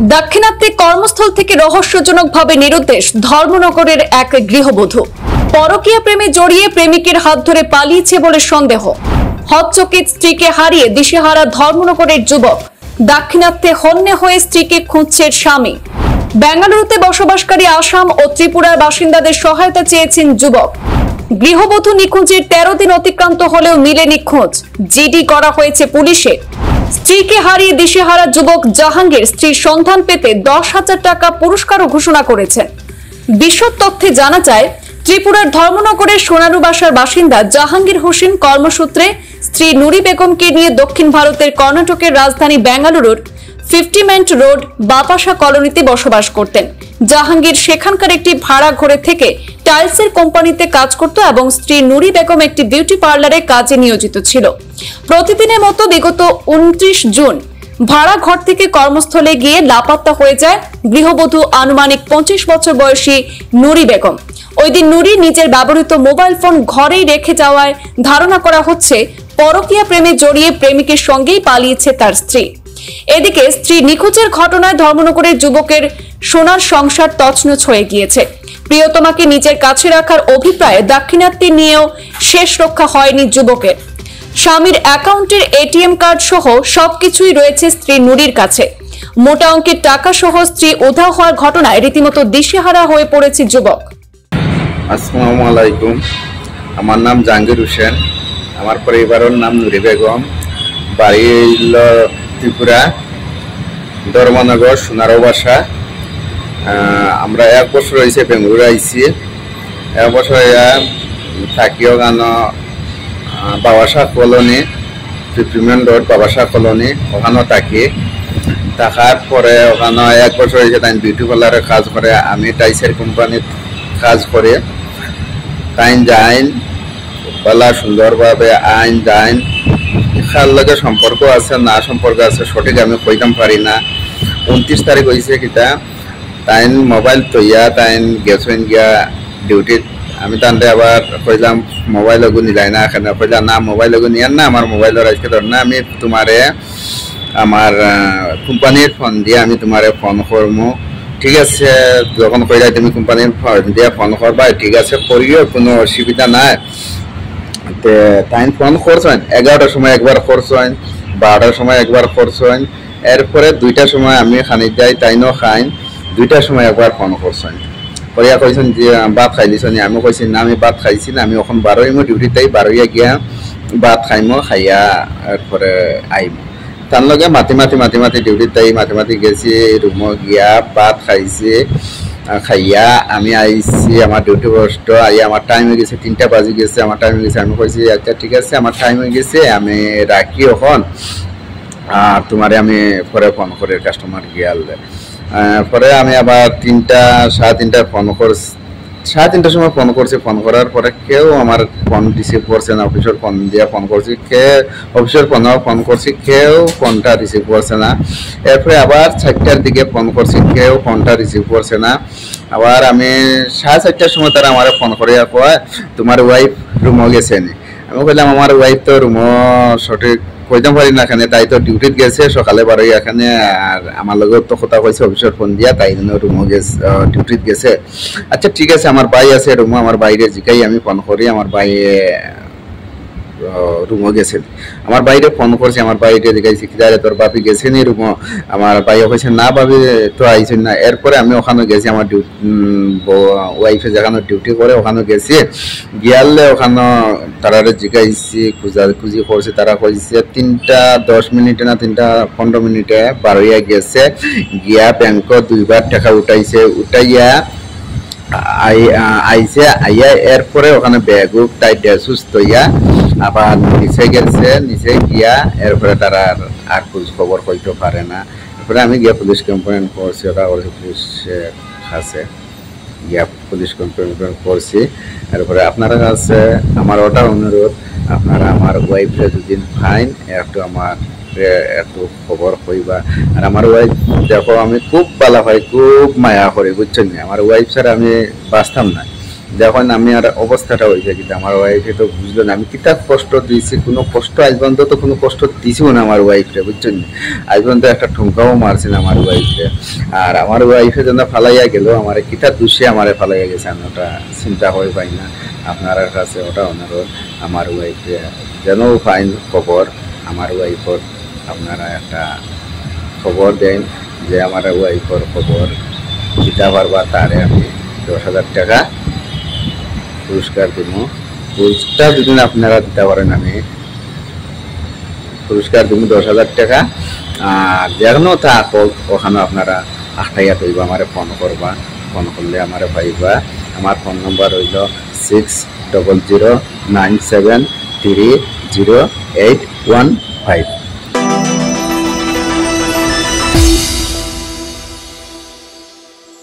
দাক্ষিণাত্যে কর্মস্থল থেকে রহস্যজনকভাবে নিরুদ্দেশ ধর্মনগরের এক গৃহবধূ। পরকীয়া প্রেমে জড়িয়ে প্রেমিকের হাত ধরে পালিয়েছে বলে সন্দেহ। হতচকিত স্ত্রীকে হারিয়ে দিশেহারা ধর্মনগরের যুবক। দাক্ষিণাত্যে হন্যে হয়ে স্ত্রীকে খুঁজছে স্বামী। বেঙ্গালুরুতে বসবাসকারী আসাম ও ত্রিপুরার বাসিন্দাদের সহায়তা চেয়েছেন যুবক। গৃহবধূ নিখোঁজের 13 দিন অতিক্রান্ত হলেও মিলেনি খোঁজ। জিডি করা হয়েছে পুলিশে। স্ত্রীকে হারিয়ে দিশেহারা যুবক জাহাঙ্গীর স্ত্রীর সন্ধান পেতে 10,000 টাকা পুরস্কারও ঘোষণা করেছেন। বিশদ তথ্যে জানা যায়, ত্রিপুরার ধর্মনগরের সোনারু বাসার বাসিন্দা জাহাঙ্গীর হোসেন কর্মসূত্রে স্ত্রী নুরি বেগমকে নিয়ে দক্ষিণ ভারতের কর্ণাটকের রাজধানী বেঙ্গালুরুর 50 রোড বাপাসা কলোনিতে বসবাস করতেন। জাহাঙ্গীর সেখানকার একটি ভাড়া ঘরে থেকে টাইলসের কোম্পানিতে কাজ করত এবং স্ত্রী নুরি বেগম একটি বিউটি পার্লারে কাজে নিয়োজিত ছিল। প্রতিদিনের মতো বিগত 29 জুন ভাড়া ঘর থেকে কর্মস্থলে গিয়ে লাপাত্তা হয়ে যায় গৃহবধূ আনুমানিক 25 বছর বয়সী নুরি বেগম। ওই দিন নুরি নিজের ব্যবহৃত মোবাইল ফোন ঘরেই রেখে যাওয়ায় ধারণা করা হচ্ছে পরকীয়া প্রেমে জড়িয়ে প্রেমিকের সঙ্গেই পালিয়েছে তার স্ত্রী। এদিকে স্ত্রী নিখোঁজের ঘটনায় ধর্মনগরের যুবকের সোনার সংসার তছনছ হয়ে গিয়েছে। প্রিয়তমাকে নিজের কাছে রাখার অভিপ্রায়ে দাক্ষিণাত্যে নিয়েও শেষ রক্ষা হয়নি যুবকের। স্বামীর অ্যাকাউন্টের এটিএম কার্ড সহ সবকিছুই রয়েছে স্ত্রী নুরির কাছে। মোটা অঙ্কের টাকা সহ স্ত্রী উধাও হওয়ার ঘটনায় রীতিমতো দিশেহারা হয়ে পড়েছে যুবক। আসসালামু আলাইকুম, আমার নাম জাহাঙ্গীর হোসেন, আমার পরিবারের নাম নুরি বেগম, বাড়ি ত্রিপুরা, ধর্মনগর সোনারু বাসা। আমরা 1 বছর হয়েছে বেঙ্গালুরু আইছি। 1 বছর থাকিও গান বাবাসা কলোনি, 50 রোড বাবাসা কলোনি, ওখানে থাকার পরে ওখানে 1 বছর হয়েছে তাই বিউটি পার্লারে কাজ করে, আমি টাইসের কোম্পানির কাজ করে। তাই যাইন বলা সুন্দরভাবে আইন যাইন খার লগে সম্পর্ক আছে না সম্পর্ক আছে সঠিক আমি কইতাম পারি না। 29 তারিখ হয়েছে কিতা তাই মোবাইল তৈয়া তাই গেছেন গিয়া ডিউটিত। আমি তান্তে আবার কইলাম মোবাইল লগু নিলাই না, এখানে কইলাম না মোবাইল লগু নিয়ার না, আমার মোবাইলের আজকে ধর না, আমি তোমারে আমার কোম্পানির ফোন দিয়ে আমি তোমারে ফোন করবো। ঠিক আছে, যখন কইলা তুমি কোম্পানির ফোন দিয়ে ফোন করবা, ঠিক আছে করিও, কোনো অসুবিধা নাই। তাই ফোন করছেন 11টার সময় একবার করছেন, 12টার সময় একবার করছেন, এরপরে 2টার সময় আমি খানি যাই তাইনও খাইন, 2টার সময় একবার ফোন করছেন। করিয়া কইছেন যে ভাত খাইলিছনি, আমি কইছি না আমি ভাত খাইছি না, আমি এখন 12 ডিউটিতে 12 গিয়া ভাত খাইমো, খাইয়া এরপরে আইম। তার লগে মাতি ডিউটিতে মাতি গেছি, রুমো গিয়া ভাত খাইছি, খাইয়া আমি আইছি আমার ডিউটি পোস্ট। আইয়া আমার টাইম হয়ে গেছে 3টা বাজে গেছে, আমার টাইম হয়ে গেছে। আমি কইছি আচ্ছা ঠিক আছে আমার টাইম হয়ে গেছে, আমি রাখি এখন, আর তোমারে আমি পরে ফোন করে কাস্টমার গিয়াল। পরে আমি আবার 3টা ফোন করছি, 3:30টার সময় ফোন করছি। ফোন করার পরে কেউ আমার ফোন রিসিভ করছে না। অফিসের ফোন দিয়ে ফোন করছি, অফিসের ফোন করছি, কেউ ফোনটা রিসিভ করছে না। এরপরে আবার 4টার দিকে ফোন করছি, কেউ ফোনটা রিসিভ করছে না। আবার আমি 4:30টার সময় তারা আমার ফোন করে কয় তোমার ওয়াইফ রুমো গেছে নি। আমি কইলাম আমার ওয়াইফ তো রুমো সঠিক কইতাম পারি না, এখানে তাই তো ডিউটিত গেছে সকালে 12 এখানে, আর আমার লগে তো কথা কইছে অফিসের ফোন দিয়া, তাই জন্য রুমো গেছে, ডিউটিত গেছে। আচ্ছা ঠিক আছে আমার ভাই আছে রুমো, আমার বাইরে জিকাই আমি ফোন করি, আমার ভাই রুমো গেছে। আমার বাইরে ফোন করছি, আমার বাইরে জিকাইছি কি জানে তোর বাপি গেছে নি রুমো। আমার ভাই কইছে না বাপি তো আইছেন না। এরপরে আমি ওখানে গেছি, আমার ওয়াইফে যেখানে ডিউটি করে ওখানে গেছি। গিয়ালে ওখানে তারা জিকাইছি, খুঁজি করছে, তারা কইছে 3:10 না 3:15 12 গেছে। গিয়া ব্যাংক 2বার টাকা উঠাইছে, উঠাইয়া আইছে, আইয়া এরপরে ওখানে ব্যাগ টাইট সুস্থ হইয়া আবার নিচে গেছে। নিচে গিয়া এরপরে তারা আর খোঁজ খবর কইতে পারে না। এরপরে আমি গিয়া পুলিশ কমপ্লেন করছি, ওরা পুলিশের কাছে গিয়া পুলিশ কমপ্লেন করছি। এরপরে আপনারা কাছে আমার ওটা অনুরোধ, আপনারা আমার ওয়াইফে যদি ফাইন একটু খবর কইবা। আর আমার ওয়াইফ দেখো আমি খুব ভালো হয়, খুব মায়া করি, বুঝছেন না? আমার ওয়াইফ স্যার আমি বাঁচতাম না, যখন আমি আর অবস্থাটা হয়েছে কিন্তু আমার ওয়াইফে তো বুঝলো না আমি কিতাব কষ্ট দিয়েছি, কোনো কষ্ট আজ পর্যন্ত তো কোনো কষ্ট দিছিও না আমার ওয়াইফরে, বুঝছেন? আজ পর্যন্ত একটা ঠুমকাও মারছি না আমার ওয়াইফরে। আর আমার ওয়াইফে যেন ফালাইয়া গেল, আমার কিতাব দুষে আমার ফালাইয়া গেছে, আমি ওটা চিন্তা হয়ে পাই না। আপনার কাছে ওটা অনুরোধ, আমার ওয়াইফে যেন ফাইন খবর, আমার ওয়াইফর আপনারা একটা খবর দেন যে আমার ওয়াইফর খবর দিতে পারবা, তারে আমি 10,000 টাকা পুরস্কার দিব। পুরস্কার যদি আপনারা দিতে পারেন আমি পুরস্কার দিব 10,000 টাকা। আর যেন থাক ওখানে আপনারা আটাইয়া তৈবা আমার ফোন করবা, ফোন করলে আমার পাইবা। আমার ফোন নম্বর হইল 6009730815।